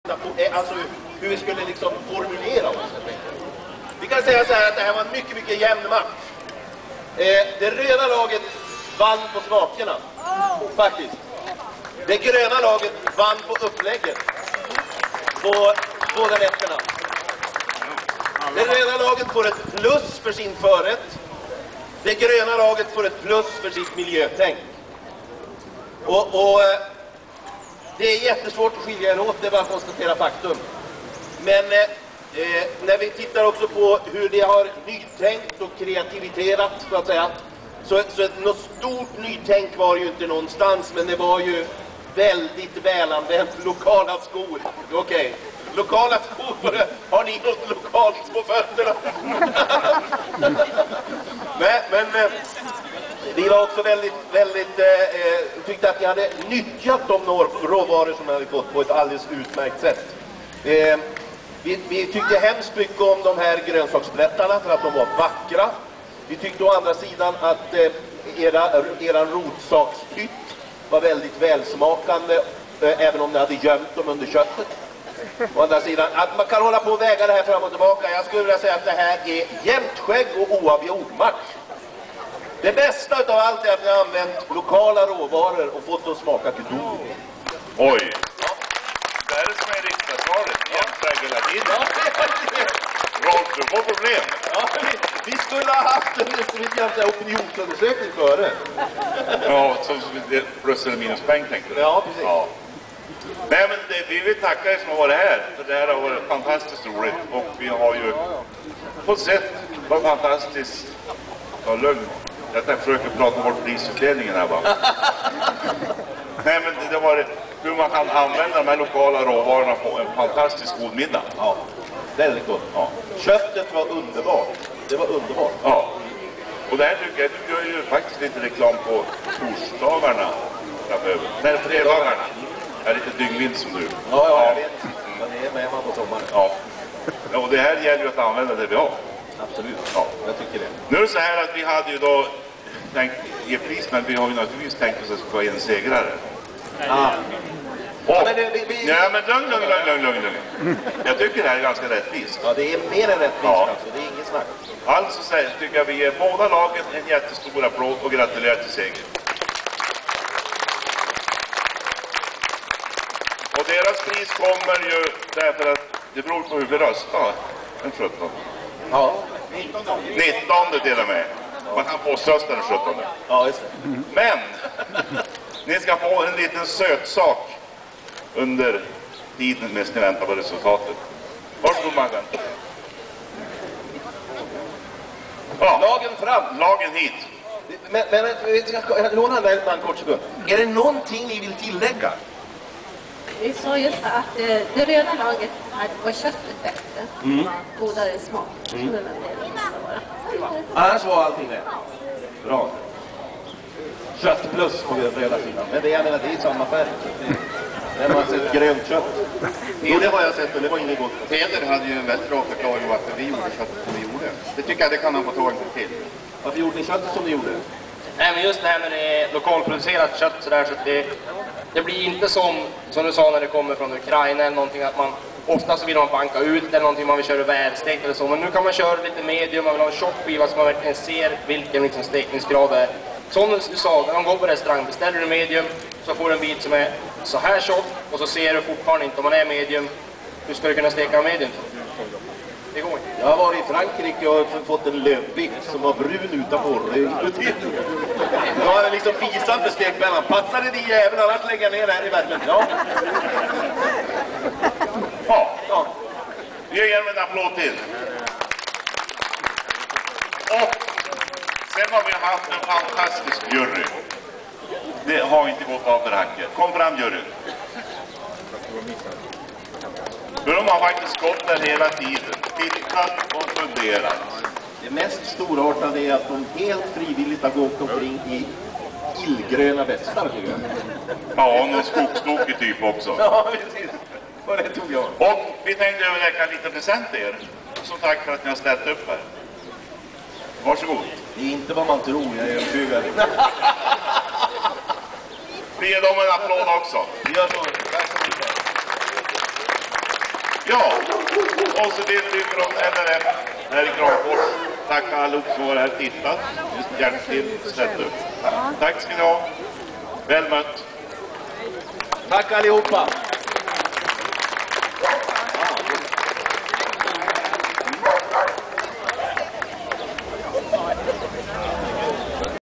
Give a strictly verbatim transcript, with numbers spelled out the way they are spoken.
Alltså hur vi skulle liksom formulera oss. Vi kan säga så här att det här var en mycket, mycket jämn match. Eh, det röda laget vann på smakerna. Faktiskt. Det gröna laget vann på upplägget. På båda rätterna. Det röda laget får ett plus för sin förrätt. Det gröna laget får ett plus för sitt miljötänk. Och, och det är jättesvårt att skilja er åt, det är bara att konstatera faktum. Men eh, när vi tittar också på hur det har nytänkt och kreativiterat, så att säga. Så, så ett, något stort nytänk var ju inte någonstans, men det var ju väldigt välanvänt lokala skor. Okej, okay. Lokala skor, har ni något lokalt på fötterna? Nej, men eh, vi var också väldigt, väldigt eh, tyckte att ni hade nyttjat de råvaror som ni hade fått på ett alldeles utmärkt sätt. Eh, vi, vi tyckte hemskt mycket om de här grönsaksblättarna för att de var vackra. Vi tyckte å andra sidan att eh, era, era rotsakspytt var väldigt välsmakande, eh, även om ni hade gömt dem under köttet. Å andra sidan, att man kan hålla på och väga det här fram och tillbaka. Jag skulle vilja säga att det här är jämnt skägg och oavgjord match. Det bästa av allt är att ni har använt lokala råvaror och fått att smaka gudomligt. Oj! Ja. Det här är som är riksdagsvaret. Jämnt skägg hela tiden. Rolf, du får problem. Ja, vi, vi skulle ha haft en, en opinionsundersökning före. Ja, som plus eller minus poäng tänkte du. Ja, precis. Ja. Nej, men det, vi vill tacka er som har varit här. För det här har varit fantastiskt roligt. Och vi har ju fått sett vad fantastiskt. Ja, lugn. Jag försöker prata bort prisutledningen här va. Nej, men det, det var hur man kan använda de här lokala råvarorna på en fantastisk god middag. Ja, väldigt gott. Ja. Köttet var underbart. Det var underbart. Ja. Och det här tycker jag, du gör ju faktiskt lite reklam på torsdagarna framöver. Nej, fredagarna. Jag är lite dyngvind som du. Ja, ja, jag vet. Men det är med man på sommaren. Ja. Ja, och det här gäller ju att använda det vi har. Absolut. Ja, jag tycker det. Nu är det så här att vi hade ju då tänkt ge pris, men vi har ju naturligtvis tänkt oss att få in en segrare. Ja. Och, ja, men det, vi, vi... ja, men lugn, lugn, lugn, lugn, lugn. Jag tycker det här är ganska rättvist. Ja, det är mer än rättvist ja. Alltså, det är inget snack. Alltså så här, tycker jag vi ger båda lagen en jättestor applåd och gratulerar till seger. Och deras pris kommer ju därför att det beror på hur vi röstar. Den sjuttonde. Ja. nittonde till och med. Man kan poströsta den sjuttonde. Ja, just det. Men ni ska få en liten sötsak under tiden medan ni väntar på resultatet. Varsågod Maggan. Ja. Lagen fram. Lagen hit. Men, men vi ska låna den en kort sekund. Är det någonting ni vill tillägga? Vi sa just att eh, det röda laget var köttet bättre. Mm. Godare smak. Mm. Det Annars var allting det. Bra. Kött plus på röda sidan. Men det, jag menar, det är samma färg. När man har sett grönt kött. Och det har jag sett och det var inget gott. Peder hade ju en väldigt bra förklaring varför vi gjorde köttet som vi gjorde. Det tycker jag det kan han få ta en till. Varför gjorde ni köttet som ni gjorde? Nej, men just det här med det är lokalproducerat kött så där, så att det, det blir inte som, som du sa när det kommer från Ukraina eller någonting att man ofta så vill man banka ut eller någonting man vill köra välstekt eller så. Men nu kan man köra lite medium, man vill ha en tjock skiva så man verkligen ser vilken liksom stekningsgrad är. Som du sa, när de går på restaurang beställer du medium så får du en bit som är så här tjock och så ser du fortfarande inte om man är medium. Hur ska du kunna steka medium? Det går inte. Jag har varit i Frankrike och fått en lövbiff som var brun utanpå. Jag har liksom visat för stekbällan. Passar det din jävel annars lägga ner här i värmen? Ja. Ja. Ja. Vi ger en applåd till. Och sen har vi haft en fantastisk jury. Det har inte gått av för hacket. Kom fram juryn. För de har faktiskt gått där hela tiden. Tittat och funderat. Det mest storartade är att de helt frivilligt har gått omkring i illgröna västar, tycker jag. Ja, och någon skogstokig typ också. Ja, precis. Och det tog jag. Och vi tänkte överräcka en liten present till er. Som tack för att ni har ställt upp här. Varsågod. Det är inte vad man tror, jag är övertygad. Vi ger dem en applåd också. Vi gör så. Tack så mycket. Ja, och så vill vi från L R F här i Kramfors tacka allihop som var här och tittat. Just hjälp till att sätta upp. Tack ska ni ha. Väl mött. Tack allihopa.